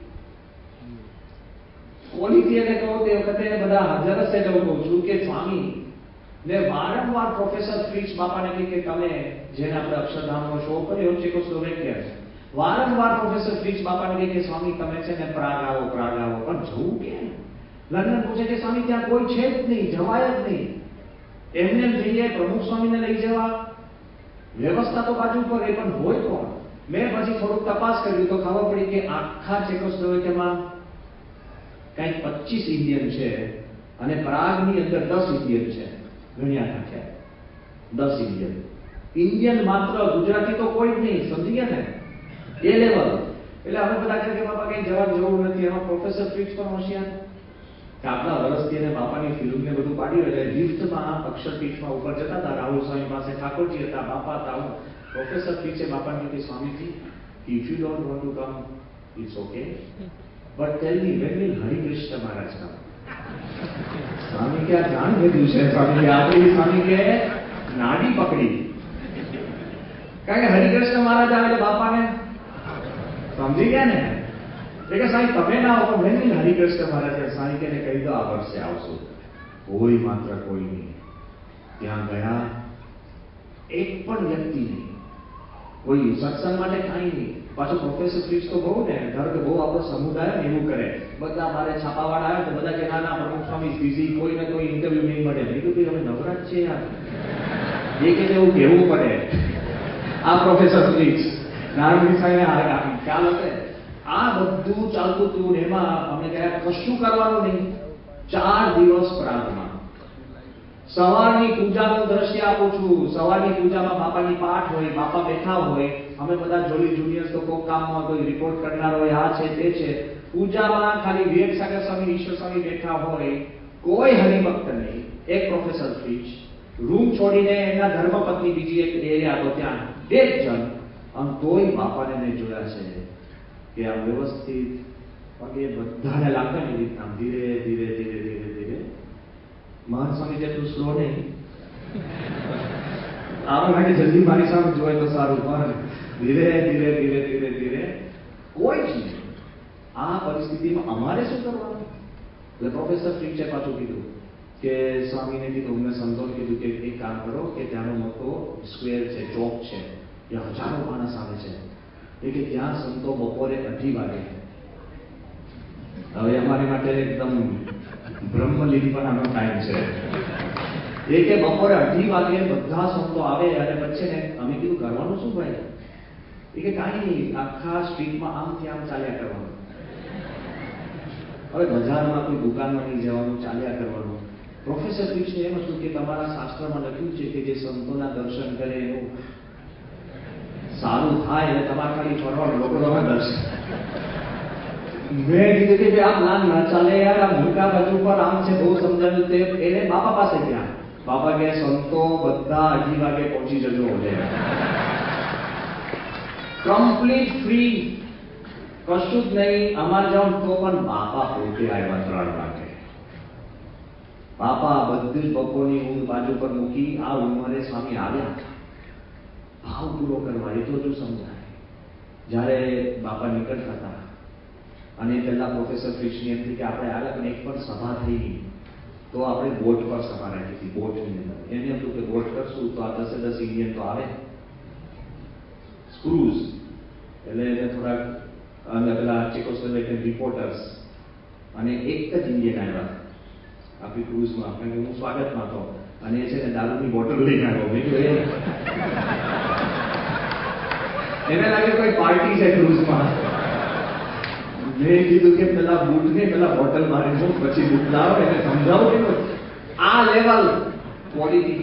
ક્વોલિટી એને કહો તે વખતે બધા હાજર હશે. હું કહું છું કે સ્વામી ને વારંવાર પ્રોફેસર ફ્રીચ બાપાને કહે કે તમે જેને આપણે અક્ષરધામનો શો કર્યો ચેકોસ્લોવેકિયા, વારંવાર પ્રોફેસર ફ્રીચ બાપાને કહે કે સ્વામી તમે છે ને પ્રાગ આવો. પણ જવું કેમ? લંડન પૂછે કે સ્વામી ત્યાં કોઈ છે જ નહીં, જવાય જ નહીં. એમને જઈએ પ્રમુખ સ્વામીને લઈ જવા, વ્યવસ્થા તો બાજુ પર એ પણ હોય કોણ? મેં પછી થોડુંક તપાસ કરી તો ખબર પડી કે આખા ચેકોસ્લોવેકિયામાં કંઈક 25 ઇન્ડિયન છે અને પ્રાગની અંદર 10 ઇન્ડિયન છે. ગણ્યા નાખ્યા 10 ઇન્ડિયન માત્ર. ગુજરાતી તો કોઈ જ નહીં. સમજી ગયા ને? એ લેવલ. એટલે અમે બધા કહે કે બાપા કઈ જવાબ જરૂર નથી. એમાં પ્રોફેસર ફ્રીચ પણ હોશિયાર કે આટલા વર્ષથી એને બાપાની ફિલ્મને બધું પાડ્યું. એટલે લિફ્ટમાં અક્ષર પીઠમાં ઉપર જતા હતા. રાહુલ સ્વામી પાસે ઠાકોરજી હતા, બાપા હતા. પ્રોફેસર ફ્રીચે બાપાને કહ્યું Swamiji, if you don't want to come it's okay, but tell me when will Harikrishna Maharaj come? Swami કે આ જાણ ભેગું છે. સ્વામી આપણી સ્વામી કે નાડી પકડી. કારણ કે હરિકૃષ્ણ મહારાજ આવે બાપાને સમજી ગયા ને. એટલે કે સાહેબ તમે ના આવો, પણ વેન હરિકૃષ્ણ મહારાજ સ્વામી કે કહી દો આ વર્ષે આવશું. કોઈ માત્ર કોઈ નહીં. ત્યાં ગયા એક પણ વ્યક્તિ નહીં, કોઈ સત્સંગ માટે કાંઈ નહીં. પાછું પ્રોફેસર ફ્રીચ તો બહુ ને ધારો કે બહુ આપણો સમુદાય ને એવું કરે. બધા મારે છાપાવાળા આવે તો બધા કે ના પ્રમુખ સ્વામી બિઝી, કોઈને કોઈ ઇન્ટરવ્યુ નહીં મળે. મેં કીધું અમે નવરાજ છે યાર, એ કે એવું કહેવું પડે. આ પ્રોફેસર ફ્રીચ નારાયણ સાહેબ ખ્યાલ હશે. આ બધું ચાલતું હતું એમાં અમે કહ્યા કશું કરવાનું નહીં. 4 દિવસ પ્રાર્થના. સવારની પૂજાનું દ્રશ્ય આપું છું. સવારની પૂજામાં બાપાની પાઠ હોય, બાપા બેઠા હોય, અમે બધા જોલી જુનિયર્સ તો કોઈ કામમાં કોઈ રિપોર્ટ કરનાર હોય, આ છે તે છે. પૂજામાં ખાલી વિવેક સાગર સ્વામી, ઈશ્વર સ્વામી બેઠા હોય, કોઈ હરિભક્ત નહીં. એક પ્રોફેસર ફ્રીચ રૂમ છોડીને એમના ધર્મપત્ની બીજી એક એરિયા તો ત્યાં 2 જણ. આમ તોય બાપાને મેં જોયા છે કે આ વ્યવસ્થિત પગે બધાને લાગે ને રીતના ધીરે ધીરે ધીરે ધીરે ધીરે. મહાન સ્વામી જેટલું સ્લો નહીં. આપણે લાગે જલ્દી મારી સામે જોયે તો સારું, પણ ધીરે ધીરે ધીરે ધીરે ધીરે. કોઈ જ નહીં. આ પરિસ્થિતિમાં અમારે શું કરવાનું? એટલે પ્રોફેસર ફ્રીચે પાછું કીધું કે સ્વામીને કીધું, અમને સંતોષ કીધું કે એક કામ કરો કે ત્યાંનો મોટો સ્ક્વેર છે, ચોક છે, ત્યાં હજારો માણસ આવે છે. એ કે ત્યાં સંતો બપોરે 2:30 વાગે. હવે અમારી માટે એકદમ બ્રહ્મલીનપણાનો ટાઈમ છે. એ કે બપોરે 2:30 વાગે બધા સંતો આવે અને પછી ને અમે કીધું કરવાનું શું ભાઈ? એ કે કાંઈ નહીં, આખા સ્ટ્રીટમાં આમથી આમ ચાલ્યા કરવાનું. હવે બજારમાં કોઈ દુકાનમાં નહીં જવાનું, ચાલ્યા કરવાનું. પ્રોફેસર ફ્રીચને એમ હતું કે તમારા શાસ્ત્રમાં લખ્યું છે કે જે સંતોના દર્શન કરે એનું સારું થાય, એટલે તમારે ખાલી ફરવાનું, લોકો તમારા દર્શન. મેં કીધું કે આ પ્લાન ના ચાલે યાર, આ મોટા બાજુ પર આમ છે, બહુ સમજાવ્યું. તે એને બાપા પાસે ગયા. બાપા કે સંતો બધા 2:30 વાગે પહોંચી જજો. કમ્પ્લીટ ફ્રી, કશું જ નહીં. અમારે જાવ તો પણ બાપા પોતે આવ્યા 3 વાગે. બાપા બધી જ બપોરની ઊંઘ બાજુ પર મૂકી આ ઉંમરે સ્વામી આવ્યા. ભાવ ભાવ પૂરો કરવા, એ તો જો સમજાય. જ્યારે બાપા નીકળતા હતા અને પહેલા પ્રોફેસર ફિશની એમ કે આપણે આગળ પણ એક પણ સભા થઈ ગઈ તો આપણે બોટ પર સભા રાખી હતી, બોટની અંદર. એને હતું કે બોટ કરશું તો આ 10 ઇન્ડિયન તો આવે, ક્રૂઝ. એટલે એને થોડાક અંદર પેલા ચેકોસ્લોવાકિયન રિપોર્ટર્સ અને એક જ ઇન્ડિયન આવ્યા આપણી ક્રૂઝમાં, કારણ કે હું સ્વાગતમાં હતો અને એ છે ને દારૂની બોટલ લઈને આવ્યો. મેં કીધું એને લાગે કોઈ પાર્ટી છે ક્રૂઝમાં. મેં કીધું કે પેલા બૂટને પેલા બોટલ મારી દો, પછી બૂટ લાવો, એને સમજાવો કે આ લેવલ ક્વોલિટી.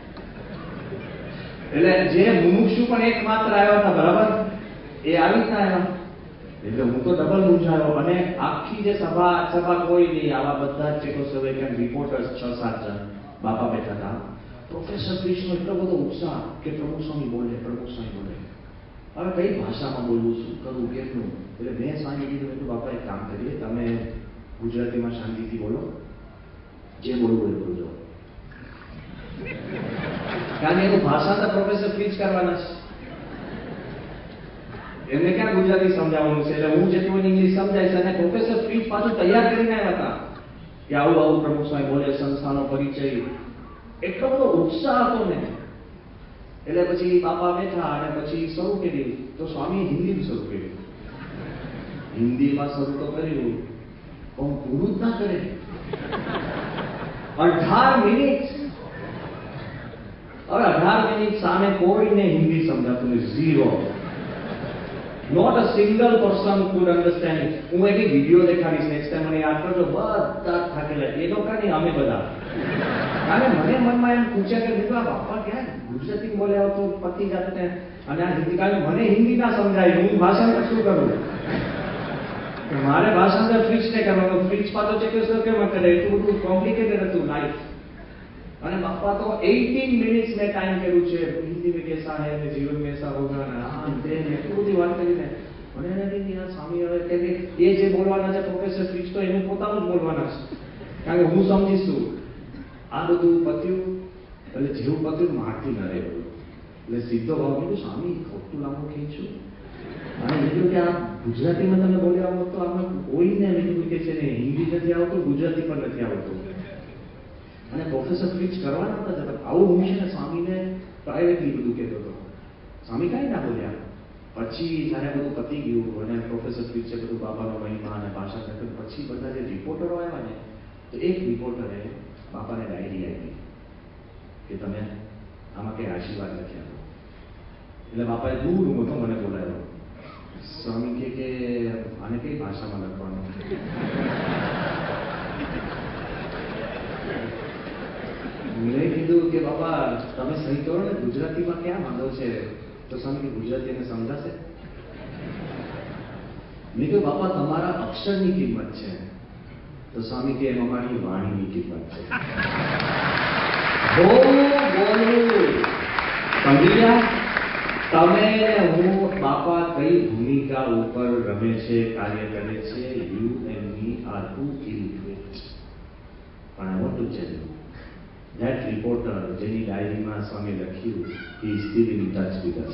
એટલે જે મુમુક્ષુ પણ એક માત્ર આવ્યા હતા, બરાબર, એ આવી રીતના આવ્યા. એટલે હું તો ડબલ મૂંઝાયો. અને આખી જે સભા કોઈ નહીં, આવા બધા ચેકોસ્લોવાકિયન રિપોર્ટર્સ 6-7 જણ બાપા બેઠા હતા. પ્રોફેસર ક્રિષ્નો એટલો બધો ઉત્સાહ કે પ્રમુખ સ્વામી બોલે, પ્રમુખ સ્વામી બોલે. હવે કઈ ભાષામાં બોલવું, શું કરવું, કેટલું? એટલે મેં સ્વામી કીધું કે બાપા એક કામ કરીએ, તમે ગુજરાતીમાં શાંતિથી બોલો, જે બોલવું એ બોલજો. કારણ કે એનું ભાષા તો પ્રોફેસર ફ્રીજ કરવાના છે, એમને ક્યાં ગુજરાતી સમજાવવાનું છે. એટલે હું જેટલું ઇંગ્લિશ સમજાઈશ. અને પ્રોફેસર ફ્રીજ પાછું તૈયાર કરીને આવ્યા હતા કે આવું આવું પ્રમુખ સ્વામી બોલે, સંસ્થાનો પરિચય. એટલો બધો ઉત્સાહ હતો ને. એટલે પછી બાપા બેઠા અને પછી શરૂ કર્યું. તો સ્વામી હિન્દીમાં શરૂ કર્યું. હિન્દીમાં શરૂ તો કર્યું પણ પૂરું જ ના કરે. 18 મિનિટ. હવે 18 મિનિટ સામે કોઈને હિન્દી સમજાતું નહીં, zero. Not a single person could understand it. હું એની વિડીયો દેખાડીશ નેક્સ્ટ ટાઈમ, મને યાદ કરજો. બધા થાકેલા, એ લોકો નહીં, અમે બધા. કારણ મને મનમાં એમ પૂછ્યા કે દીકરા બાપા ક્યાં ગુજરાતી બોલ્યા તો પતિ જાતને, અને આ હિન્દી, કારણ મને હિન્દી ના સમજાય, હું ભાષાંતર શું કરું? મારે ભાષાંતર ફ્રીજને કરવાનું. ફ્રીજ પાછો ચેકોસ્લોવાકિયામાં કરે, એટલું બધું કોમ્પ્લિકેટેડ હતું લાઈફ. અને બાપા તો 18 મિનિટ્સ મેં ટાઈમ કર્યું છે. હિન્દી મેં કેસા હૈ ને જીવન મેં એસા હોગા ને આ તે ને એટલું બધી વાત કરીને મને એને કીધી આ સ્વામી હવે કે એ જે બોલવાના છે પ્રોફેસર ફ્રીજ તો એનું પોતાનું જ બોલવાના છે, કારણ કે હું સમજીશું. આ બધું પત્યું. એટલે જેવું પત્યું મારથી ન રહે બધું. એટલે સીધો ભાવ કીધું સ્વામી ખોટું લાંબુ ખેંચ્યું. અને કીધું કે આ ગુજરાતીમાં તમે બોલ્યા આવો તો આમાં કોઈને મેં કીધું કે છે ને હિન્દી નથી આવતું, ગુજરાતી પણ નથી આવતું. અને પ્રોફેસર ફ્રીજ કરવાના હતા જતા. આવું હું છે ને સ્વામીને પ્રાઇવેટલી બધું કહેતો હતો. સ્વામી કાંઈ ના બોલ્યા. પછી જ્યારે બધું પતી ગયું અને પ્રોફેસર ફ્રીજે બધું બાપાનો મહિમા અને ભાષણ કર્યું, પછી બધા જે રિપોર્ટરો આવ્યા ને, તો એક રિપોર્ટરે બાપાને ડાયરી આપી કે તમે આમાં કઈ આશીર્વાદ લખ્યા હતો. એટલે બાપાએ દૂર મોટો મને બોલાવ્યો. સ્વામી કે આને કઈ ભાષામાં લખવાનું? મેં કીધું કે બાપા તમે સહી કરો ને, ગુજરાતીમાં ક્યાં માંગો છે? તો સ્વામી કે ગુજરાતી એને સમજાશે? મેં કહ્યું બાપા તમારા અક્ષરની કિંમત છે. તો સ્વામી કે એમ અમારી વાણીની કિંમત છે. સમજ્યા તમે હું બાપા કઈ ભૂમિકા ઉપર રમે છે, કાર્ય કરે છે? You and me are to illiquid. પણ I want to tell you that reporter જેની ડાયરીમાં સ્વામી લખ્યું, he is still in touch with us.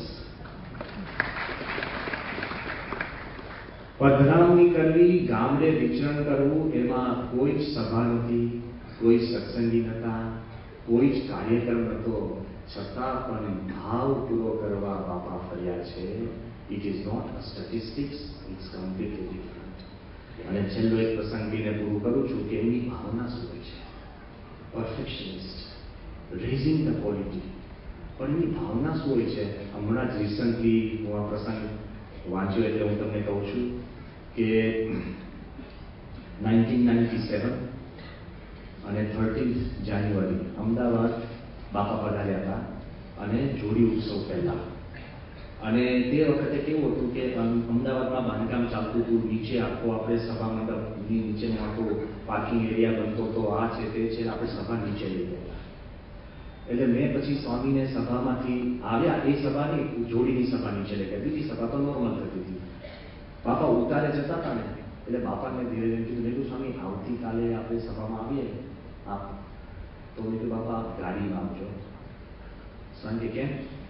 પધરામણી કરવી, ગામડે વિચરણ કરવું, એમાં કોઈ જ સભા નથી, કોઈ સત્સંગી નતા, કોઈ જ કાર્યક્રમ નતો, છતાં પણ ભાવ પૂરો કરવા બાપા ફર્યા છે. It is not a statistics, it's completely different. અને છેલ્લો એક પ્રસંગ બીને પૂરું કરું છું કે એની ભાવના શું હોય છે. Perfectionist, raising the quality. પણ એની ભાવના શું હોય છે? હમણાં જ રિસન્ટલી હું આ પ્રસંગ વાંચ્યો એટલે હું તમને કહું છું કે 1997 અને 13 જાન્યુઆરી અમદાવાદ બાપા પધાર્યા હતા અને જોડી ઉત્સવ પહેલા. અને તે વખતે કેવું હતું કે અમદાવાદમાં બાંધકામ ચાલતું હતું, નીચે આખો આપણે સભા મંડપની નીચેનો આખો પાર્કિંગ એરિયા બનતો હતો, આ છે તે છે, આપણે સભા નીચે લઈ ગયા. એટલે મેં પછી સ્વામીને સભામાંથી આવ્યા, એ સભાની જોડીની સભા નીચે લઈ ગયા, બીજી સભા તો નોર્મલ થતી હતી. બાપા ઉતારે જતા હતા ને, એટલે બાપાને ધીરે ધીરે કીધું, મેં સ્વામી આવતીકાલે આપણે સભામાં આવીએ આપ. તો મેં કીધું બાપા ગાડીમાં આવજો. સ્વામી કેમ?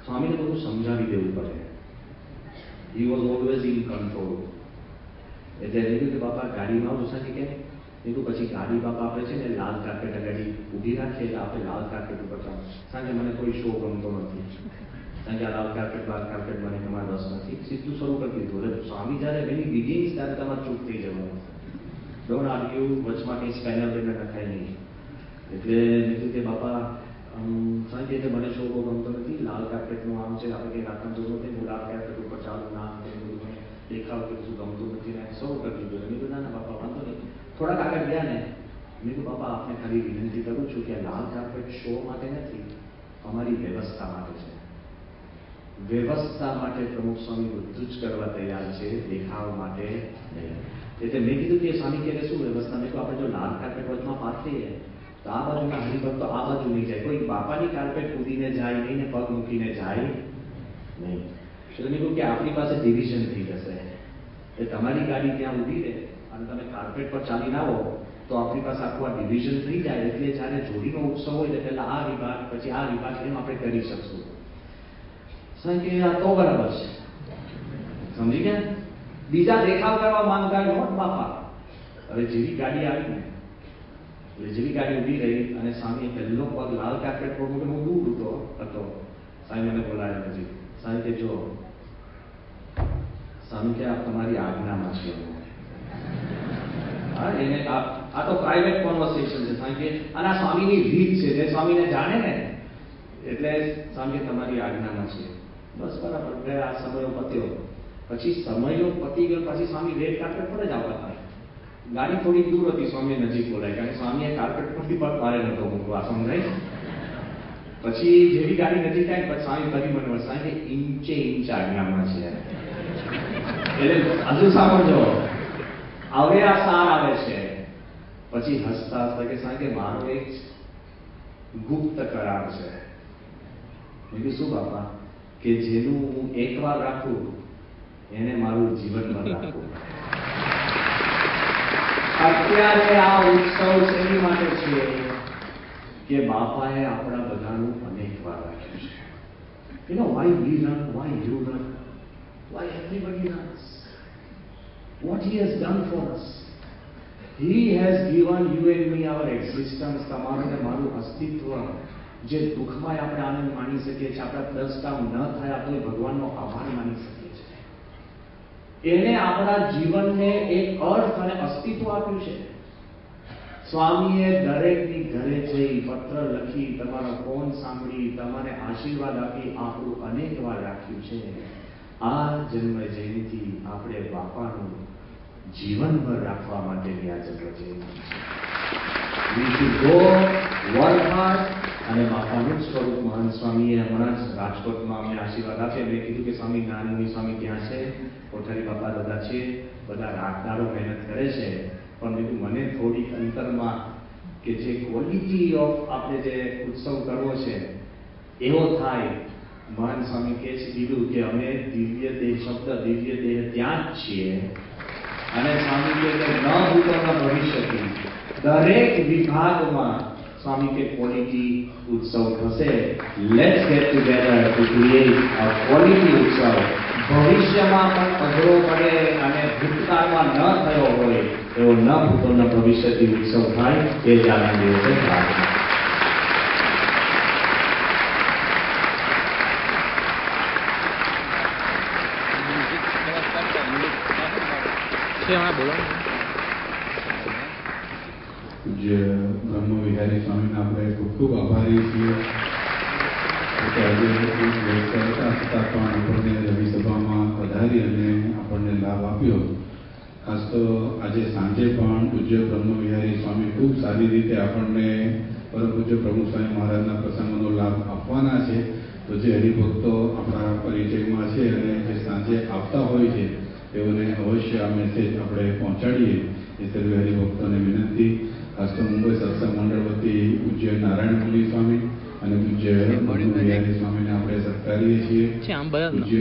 સ્વામીને બધું સમજાવી દેવું પડે. He was always in control. એટલે એને કીધું કે બાપા ગાડીમાં આવું સાથી કે કીધું પછી ગાડી બાપા આપણે છે ને લાલ કાર્પેટ ગાડી ઊભી રાખીએ એટલે આપણે લાલ કાર્પેટ ઉપર ચાલો. કારણ કે મને કોઈ શો ગમતો નથી, કારણ કે આ લાલ કાર્પેટ બાર કાર્પેટ મને તમારે રસ નથી. સીધું શરૂ કરી દીધું. એટલે સ્વામી જ્યારે એની બિગિંગ્સ ત્યારે તમારે ચૂપ થઈ જવાનું. ડોન્ટ આર્ગ્યુ, વચમાં કંઈ સ્પેનર લઈને નખાય નહીં. એટલે મેં કીધું કે બાપા સાંજે એટલે મને શો બહુ ગમતો નથી, લાલ કાર્પેટનું આમ છે, આપણે કંઈ રાખવાનું જરૂર નથી, હું લાલ કાર્પેટ ઉપર ચાલુ ના બધું મને દેખાવ કે શું ગમતું નથી ને શરૂ કરી દીધું. મેં કીધું ના બાપા વાંધો નહીં. થોડાક આગળ ગયા ને મેં કીધું બાપા આપને ખાલી વિનંતી કરું છું કે લાલ કાર્પેટ શો માટે નથી, અમારી વ્યવસ્થા માટે છે. વ્યવસ્થા માટે પ્રમુખ સ્વામી બધું જ કરવા તૈયાર છે, દેખાવ માટે નહીં. એટલે મેં કીધું કે સ્વામી કે શું વ્યવસ્થા? મેં કહ્યું આપણે જો લાલ કાર્પેટ વચમાં પાથરીએ તો આ બાજુના હરિભક્તો આ બાજુ નહીં જાય, કોઈ બાપાની કાર્પેટ કૂદીને જાય નહીં ને પગ મૂકીને જાય નહીં. એટલે મેં કહ્યું કે આપણી પાસે ડિવિઝન થઈ જશે. એટલે તમારી ગાડી ત્યાં ઊભી રહે અને તમે કાર્પેટ પર ચાલીને આવો તો આપણી પાસે આખું આ ડિવિઝન થઈ જાય. એટલે જ્યારે જોડીનો ઉત્સવ હોય એટલે પહેલા આ વિભાગ પછી આ વિભાગ એમ આપણે કરી શકશું. કે આ તો બરાબર છે, સમજી ગયા? બીજા દેખાવ કરવા માંગતા નોટ બાપા. હવે જેવી ગાડી આવી ને એટલે જેવી ગાડી ઊભી રહી અને સ્વામીએ પહેલો પગ લાલ કાર્પેટ પર મૂકે, હું દૂર હતો. સ્વામી મને બોલાયા પછી સ્વામી કે જો સ્વામી કે આપ તમારી આજ્ઞામાં છે. હા, એને આ તો પ્રાઇવેટ કોન્વર્સેશન છે. સ્વામી કે અને આ સ્વામીની રીત છે, જે સ્વામીને જાણે ને એટલે સ્વામી કે તમારી આજ્ઞામાં છે. બસ બરાબર. ગયા આ સમયો પત્યો. પછી સમયો પતી ગયો પછી સ્વામી રેડ કાર્પેટ પર જ આવતા હતા. ગાડી થોડી દૂર હતી, સ્વામી નજીક બોલાય, કારણ કે સ્વામીએ કાર્પેટ પરથી પગ મારે નતો મૂકવા, સમજાય? પછી જેવી ગાડી નજીક આવી પછી સ્વામી ફરી મને વસાય કે ઇંચે ઇંચ આજ્ઞામાં છે. એટલે હજુ સાંભળજો, હવે આ સાર આવે છે. પછી હસતા હસતા કે સ્વામી કે મારો એક ગુપ્ત કરાર છે. મેં કીધું શું બાપા? કે જેનું હું એકવાર રાખું એને મારું જીવનભર રાખું. અત્યારે આ ઉત્સવ શેની માટે છે કે બાપાએ આપણા બધાનું અનેક વાર રાખ્યું છે. You know why we run, why you run, why everybody runs, what he has done for us. He has given you and me our existence. તમારું ને મારું અસ્તિત્વ, જે દુઃખમાં આપણે આનંદ માણી શકીએ છીએ, આપણા 10 કામ ન થયા તો ભગવાનનો આભાર માની શકીએ છીએ. એને આપણા જીવનને એક અર્થ અને અસ્તિત્વ આપ્યું છે. સ્વામીએ દરેકની ઘરે જઈ પત્ર લખી, તમારો ફોન સાંભળી, તમારે આશીર્વાદ આપી આપણું અનેક વાર રાખ્યું છે. આ જન્મ જયંતિ આપણે બાપાનું જીવનભર રાખવા માટેની આ જન્મ જયંતિ છે. We should go work hard. અને બાપાનું સ્વરૂપ મહાન સ્વામીએ હમણાં જ રાજકોટમાં અમને આશીર્વાદ આપ્યા. મેં કીધું કે સ્વામી જ્ઞાનમુનિ સ્વામી ત્યાં છે, કોઠારી બાપા બધા છે, બધા રાતદારો મહેનત કરે છે, પણ બીજું મને થોડીક અંતરમાં કે જે ક્વોલિટી ઓફ આપણે જે ઉત્સવ કરવો છે એવો થાય. મહાન સ્વામી કહે છે કીધું કે અમે દિવ્ય દેહ શબ્દ દિવ્ય દેહ ત્યાં જ છીએ અને સ્વામી કે ન ભૂતોના ભવિષ્યથી દરેક વિભાગમાં સ્વામી કે ક્વોલિટી ઉત્સવ થશે. Let's get together to create a quality ઉત્સવ. ભવિષ્યમાં પણ અઘરો પડે અને ભૂતકાળમાં ન થયો હોય એવો ન ભૂતોના ભવિષ્યથી ઉત્સવ થાય એ જ આજના દિવસે પ્રાર્થના.
પૂજ્ય બ્રહ્મવિહારી સ્વામીના આપણે ખૂબ ખૂબ આભારી છીએ કે આજે કરતા છતાં પણ આપણને રવિસભામાં પધારી અને આપણને લાભ આપ્યો. ખાસ તો આજે સાંજે પણ પૂજ્ય બ્રહ્મવિહારી સ્વામી ખૂબ સારી રીતે આપણને પરમ પૂજ્ય પ્રમુખ સ્વામી મહારાજના પ્રસંગોનો લાભ આપવાના છે. તો જે હરિભક્તો આપણા પરિચયમાં છે અને જે સાંજે આપતા હોય છે તેઓને અવશ્ય આ મેસેજ આપણે પહોંચાડીએ એ સર્વે હરિભક્તોને વિનંતી. ખાસ તો મુંબઈ સત્સંગ મંડળ વતી પૂજ્ય નારાયણ મુનિ સ્વામી અને પૂજ્ય બ્રહ્મવિહારી સ્વામીને આપણે સત્કારીએ છીએ. પૂજ્ય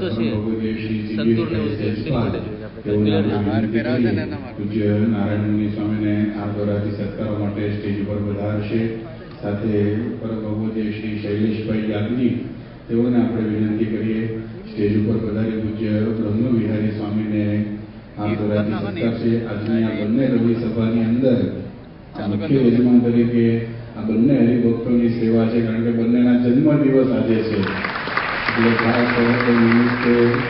નારાયણ મુનિ સ્વામીને આ દ્વારાથી સત્કારવા માટે સ્ટેજ ઉપર પધારશે. સાથે પરમ ભગવદીય શ્રી શૈલેષભાઈ યાજ્ઞિક તેઓને આપણે વિનંતી કરીએ સ્ટેજ ઉપર પધારી પૂજ્ય બ્રહ્મવિહારી સ્વામીને આ ધોરાજી સત્કાર છે. આજની આ બંને રવિ સભાની અંદર મુખ્ય યજમાન તરીકે આ બંને હરિભક્તોની સેવા છે, કારણ કે બંનેના જન્મ દિવસ આજે છે. એટલે ખાસ નિમિત્તે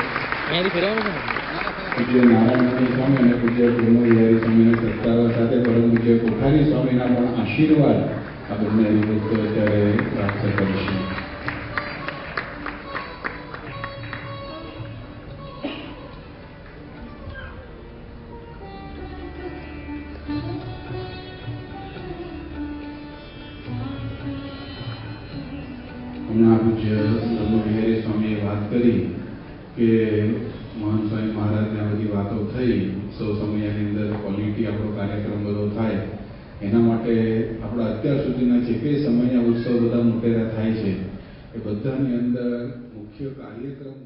પૂજ્ય નારાયણ સ્વામી અને પૂજ્ય બ્રહ્મવિહારી સ્વામીના સત્કારો સાથે પરમ પૂજ્ય કોઠારી સ્વામીના પણ આશીર્વાદ આ બંને હરિભક્તો અત્યારે પ્રાપ્ત કરીશું. હમણાં પૂજ્ય બ્રહ્મવિહારી સ્વામીએ વાત કરી કે મહંત સ્વામી મહારાજને આ બધી વાતો થઈ, ઉત્સવ સમયની અંદર ક્વોલિટી આપણો કાર્યક્રમ બધો થાય એના માટે આપણા અત્યાર સુધીના જે કંઈ સમયના ઉત્સવ બધા મોટેરા થાય છે એ બધાની અંદર મુખ્ય કાર્યક્રમ